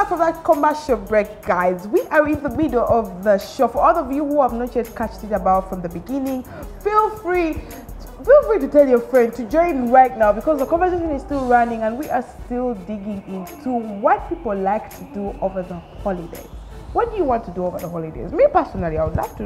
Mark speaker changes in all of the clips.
Speaker 1: back from that commercial break, guys. We are in the middle of the show. For all of you who have not yet catched it about from the beginning, feel free to tell your friend to join right now, because the conversation is still running and we are still digging into what people like to do over the holidays. What do you want to do over the holidays? Me personally, I would love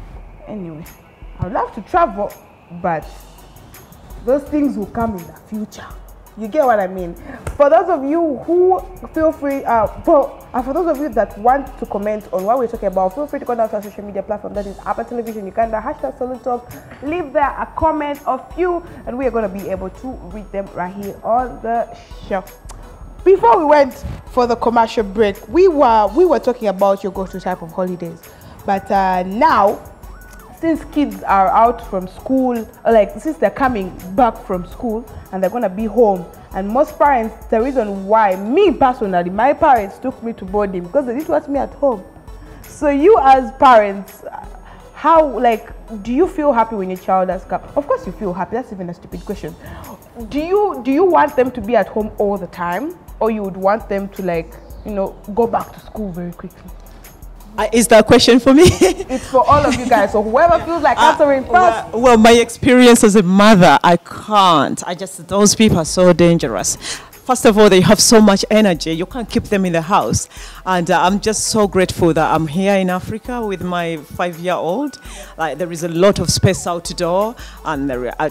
Speaker 1: to travel, but those things will come in the future. You get what I mean? For those of you who feel free, for those of you that want to comment on what we're talking about, feel free to go down to our social media platform. That is Apple Television Uganda, hashtag Salute Talk. Leave there a comment of you, and we are going to be able to read them right here on the show. Before we went for the commercial break, we were talking about your go-to type of holidays, but now, since kids are out from school, since they're coming back from school and they're gonna be home, and most parents, the reason why, me personally, my parents took me to boarding because they didn't want me at home. So you as parents, how, do you feel happy when your child has come? Of course you feel happy, that's even a stupid question. Do you want them to be at home all the time, or you would want them to go back to school very quickly?
Speaker 2: Is that a question for me?
Speaker 1: It's for all of you guys, so whoever feels like answering first.
Speaker 2: Well, my experience as a mother, I can't. Those people are so dangerous. First of all, they have so much energy. You can't keep them in the house. And I'm just so grateful that I'm here in Africa with my 5-year-old. There is a lot of space outdoor, and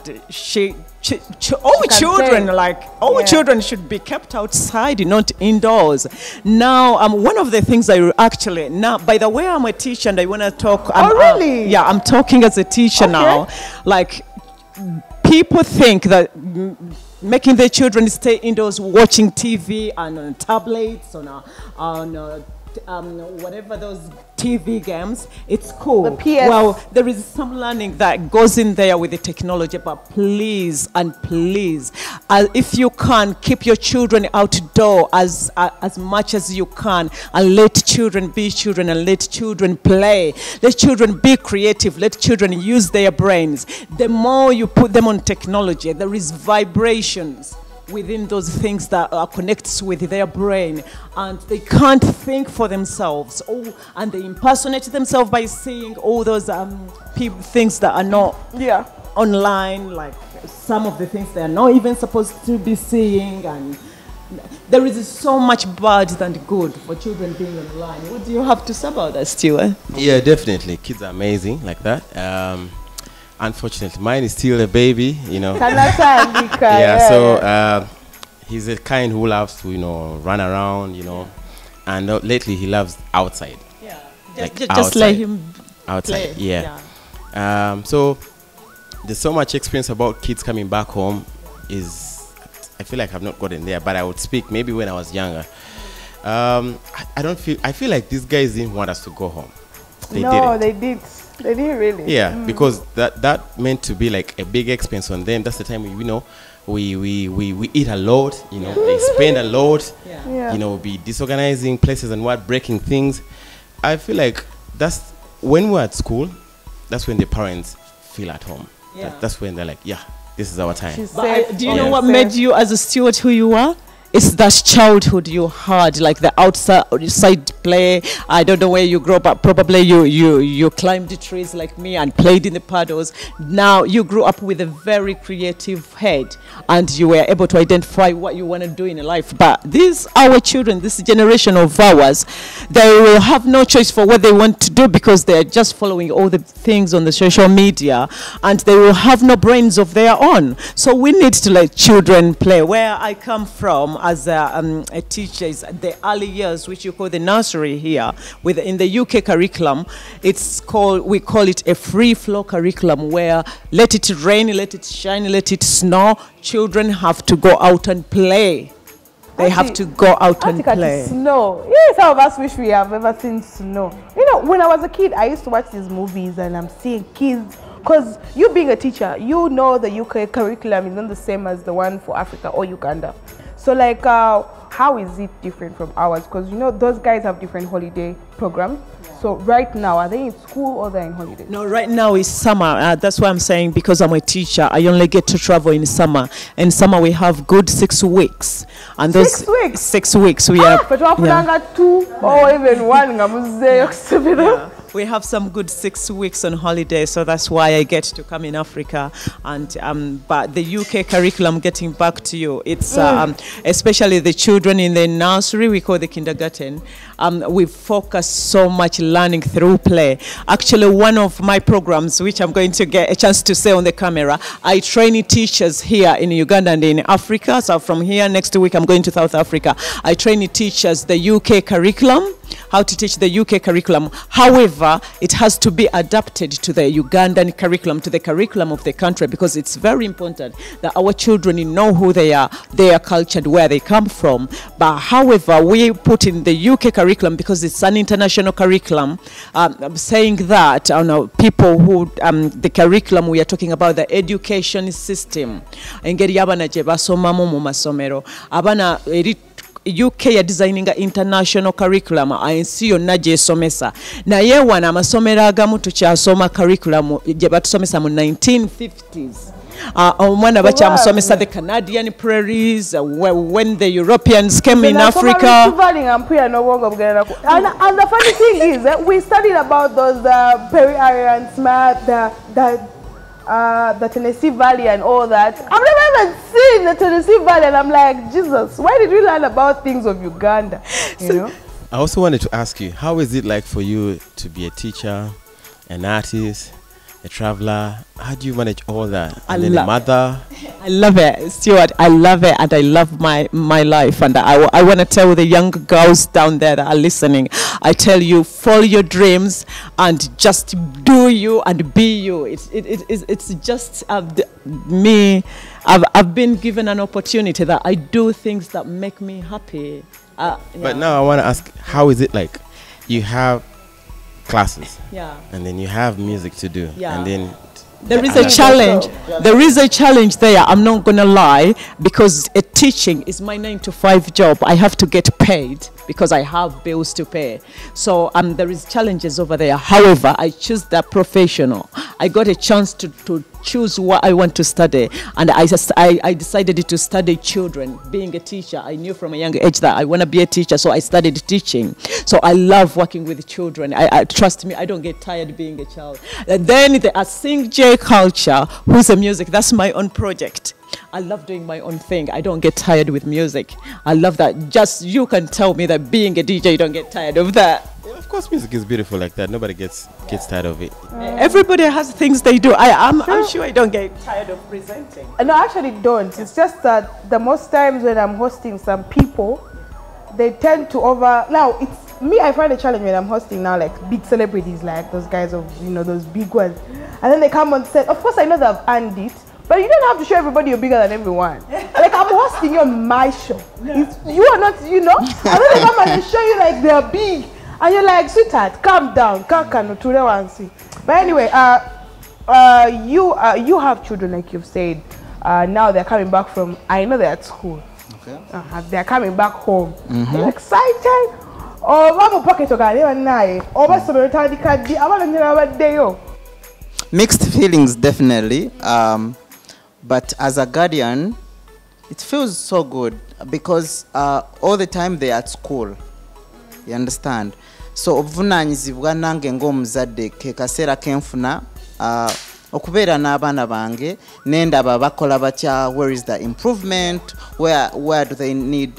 Speaker 2: children should be kept outside, not indoors. Now, one of the things by the way, I'm a teacher and I want to talk.
Speaker 1: Really?
Speaker 2: Yeah, I'm talking as a teacher now. People think that making their children stay indoors watching TV and on tablets, on whatever those TV games, it's cool.
Speaker 1: The PS.
Speaker 2: Well, there is some learning that goes in there with the technology, but please, if you can, keep your children outdoor as much as you can, and let children be children, and let children play. Let children be creative. Let children use their brains. The more you put them on technology, there is vibrations within those things that connects with their brain, and they can't think for themselves, and they impersonate themselves by seeing all those things that are not online, like some of the things they are not even supposed to be seeing. And there is so much bad than good for children being online. What do you have to say about that, Stuart?
Speaker 3: Yeah, definitely. Kids are amazing like that. Unfortunately, mine is still a baby, so he's a kind who loves to, run around, and lately he loves outside.
Speaker 2: Yeah,
Speaker 3: just
Speaker 2: outside. Let him
Speaker 3: outside.
Speaker 2: Play.
Speaker 3: Yeah. So there's so much experience about kids coming back home. I feel like I've not gotten there, but I would speak maybe when I was younger. I feel like these guys didn't want us to go home. They did.
Speaker 1: They didn't really.
Speaker 3: Yeah, because that meant to be like a big expense on them. That's the time we eat a lot. They spend a lot. Be disorganizing places and breaking things. I feel like that's when we're at school. That's when the parents feel at home.
Speaker 2: Yeah.
Speaker 3: That's when they're like, this is our time.
Speaker 2: But do you know what made you as a steward who you are? It's that childhood you had, like the outside play. I don't know where you grew up, but probably you climbed the trees like me and played in the puddles. Now you grew up with a very creative head, and you were able to identify what you want to do in life. But our children, this generation of ours, they will have no choice for what they want to do, because they're just following all the things on the social media, and they will have no brains of their own. So we need to let children play. Where I come from, as a teacher, is the early years, which you call the nursery here. In the UK curriculum, we call it a free flow curriculum, where let it rain, let it shine, let it snow, children have to go out and play. They have to go out and play.
Speaker 1: Snow. Yes, some of us wish we have ever seen snow. When I was a kid, I used to watch these movies, and I'm seeing kids. Because you being a teacher, the UK curriculum is not the same as the one for Africa or Uganda. So how is it different from ours? Because those guys have different holiday programs. Yeah. So right now, are they in school or they're in holidays?
Speaker 2: No, right now is summer. That's why I'm saying, because I'm a teacher, I only get to travel in summer. In summer, we have good 6 weeks. And those
Speaker 1: 6 weeks?
Speaker 2: 6 weeks we are.
Speaker 1: But yeah. 2 or even 1.
Speaker 2: Yeah. We have some good 6 weeks on holiday, so that's why I get to come in Africa. And but the UK curriculum, getting back to you, it's especially the children in the nursery, we call the kindergarten. We focus so much learning through play. Actually, one of my programs, which I'm going to get a chance to say on the camera, I train teachers here in Uganda and in Africa. So from here next week, I'm going to South Africa. I train teachers the UK curriculum, how to teach the UK curriculum. However, it has to be adapted to the Ugandan curriculum, to the curriculum of the country, because it's very important that our children know who they are, their culture, and where they come from. But however, we put in the UK curriculum because it's an international curriculum. I'm saying that people who, the curriculum, we are talking about the education system. Engeri abana je basomamu mu masomero. Abana UK ya designing international curriculum ANC yonna gyesomesa naye wana amasomero agamu tukyasoma curriculum gye batusomesa mu 1950s. Omwana bakyamusomesa the Canadian prairies when the Europeans came in Africa.
Speaker 1: And the funny thing is that we studied about those Peri-Aryan Smart, the Tennessee Valley and all that. I've never even seen the Tennessee Valley, and I'm like, Jesus, why did we learn about things of Uganda? You know?
Speaker 3: I also wanted to ask you, how is it like for you to be a teacher, an artist, a traveler? How do you manage all that? And then a mother?
Speaker 2: I love it, Stuart. I love it, and I love my life. And I want to tell the young girls down there that are listening, I tell you, follow your dreams and just do you and be you. It's just me. I've been given an opportunity that I do things that make me happy.
Speaker 3: But now I want to ask, how is it like? You have classes, and then you have music to do, and then
Speaker 2: there is a challenge. There is a challenge there. I'm not gonna lie, because teaching is my 9-to-5 job. I have to get paid because I have bills to pay. So there is challenges over there. However, I choose that professional. I got a chance to choose what I want to study, and I decided to study children. Being a teacher, I knew from a young age that I want to be a teacher, so I studied teaching. So I love working with children. I trust me, I don't get tired being a child. And then the Sing J Culture, who's a music, that's my own project. I love doing my own thing. I don't get tired with music. I love that. Just you can tell me that being a DJ, you don't get tired of that.
Speaker 3: Yeah, of course, music is beautiful like that. Nobody gets tired of it.
Speaker 2: Everybody has things they do. I'm sure I don't get tired of presenting.
Speaker 1: No, I actually don't. It's just that the most times when I'm hosting some people, they tend to now it's me. I find a challenge when I'm hosting now, like big celebrities, like those guys of those big ones, and then they come on set. Of course, I know they've earned it. But you don't have to show everybody you're bigger than everyone. Like, I'm hosting you on my show. You are not, and then they come and show you like they're big. And you're like, sweetheart, calm down. But anyway, you have children, like you've said. Now they're coming back from, I know they're at school. Okay. They're coming back home. You're excited.
Speaker 4: Mixed feelings, definitely. But as a guardian, it feels so good because all the time they're at school. You understand? So obuvunanyizibwa nange ng'omuzadde ke kaseera kenfuna okubeera n'abaana bange nendaba bakola batya, where is the improvement, where do they need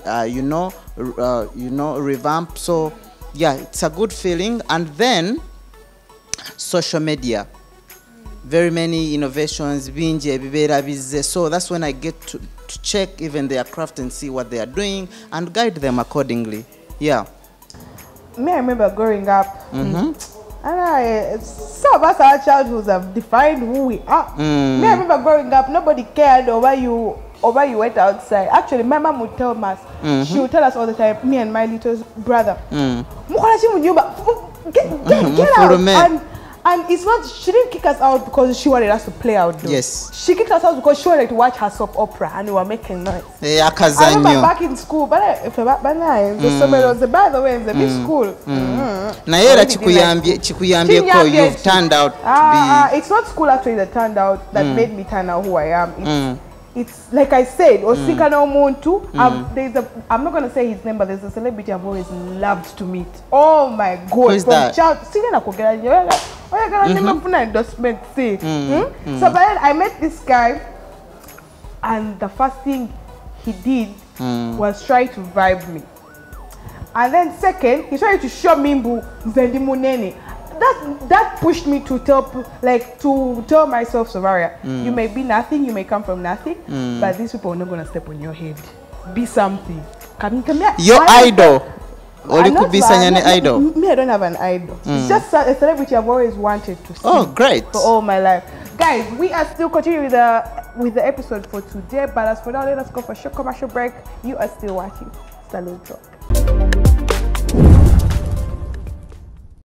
Speaker 4: revamp. So yeah, it's a good feeling. And then social media, very many innovations, so that's when I get to check even their craft and see what they are doing and guide them accordingly. Yeah.
Speaker 1: Me, I remember growing up, and some of us, our childhoods have defined who we are. Me, I remember growing up, nobody cared over you went outside. Actually, my mom would tell us, she would tell us all the time, me and my little brother, get out. And it's not, she didn't kick us out because she wanted us to play outdoors.
Speaker 4: Yes.
Speaker 1: She kicked us out because she wanted to watch her soap opera and we were making noise. I remember
Speaker 4: Akazanyo.
Speaker 1: back in school, but the summer was by the way, the big school.
Speaker 4: Na yera chikuyambie ko you've turned out to be.
Speaker 1: It's not school actually that turned out, that made me turn out who I am. It's like I said, Osika no Muntu. I'm not gonna say his name, but there's a celebrity I've always loved to meet. Oh my God!
Speaker 4: Who is that?
Speaker 1: So but then I met this guy, and the first thing he did was try to vibe me, and then second, he tried to show me Zendi Munene. That pushed me to tell myself, Savaria, you may be nothing, you may come from nothing, but these people are not gonna step on your head. Be something. Come here.
Speaker 4: Your idol. Or you could be an idol.
Speaker 1: Me, I don't have an idol. It's just a celebrity I've always wanted to see.
Speaker 4: Oh, great.
Speaker 1: For all my life. Guys, we are still continuing with the episode for today, but as for now, let us go for a short commercial break. You are still watching Salute Drop.